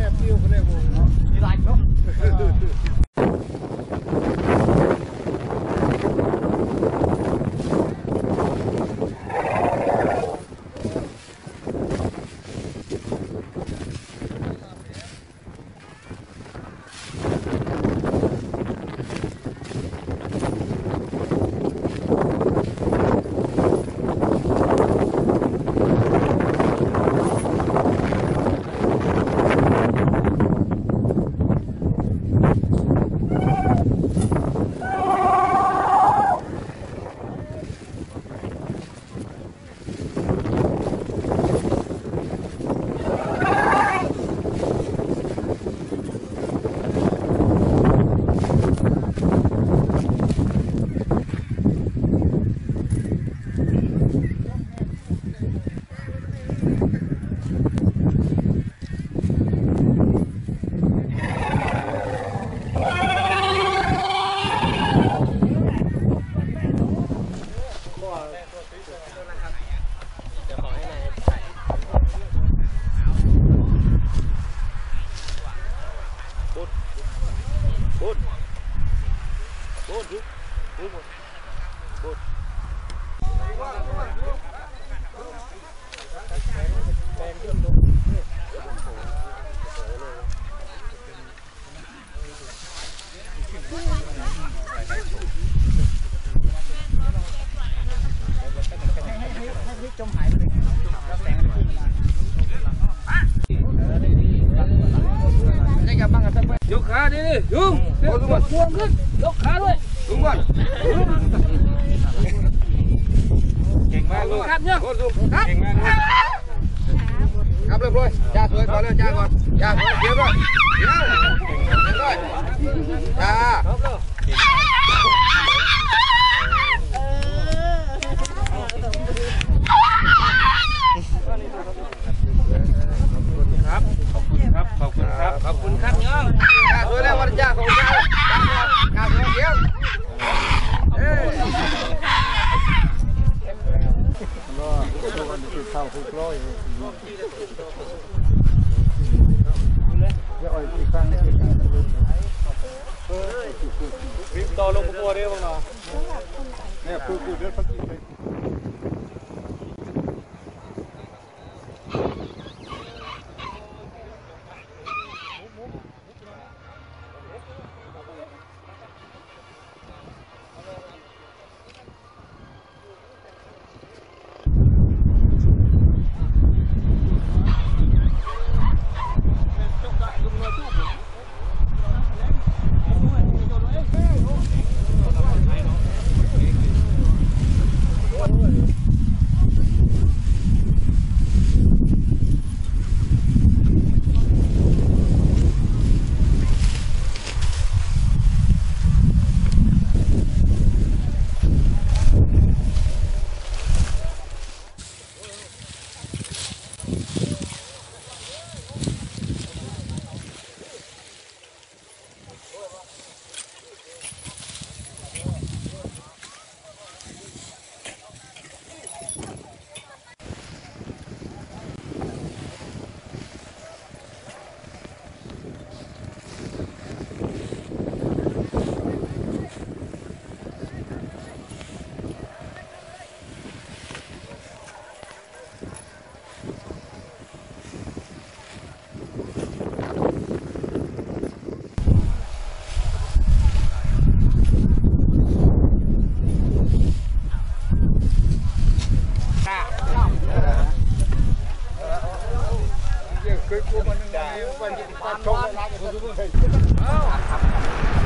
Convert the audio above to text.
ฟิวกันเลยผมมีหลายเนาะยกขาดิยุงพวงขึ้นยกขาด้วยยุงก่อนเก่งมากลูกครับเนี่ยเก่งมากครับเรียบร้อยจ้าสวยก่อนเลยจ้าก่อนจ้าสวยเดี๋ยวด้วยเดี๋ยวด้วยจ้าครับขอบคุณครับขอบคุณครับขอบคุณครับน้องจ้าสวยแล้ววันจ้าของจ้าจ้าสวยเดี๋ยวเข้าคุกร้อยอีกครั้งนี้วิ่งต่อลงบัวเดียวบ้างเนาะเนี่ยคือเดือดพักกินเลยเคยกลัวมันยังไงวันที่ชม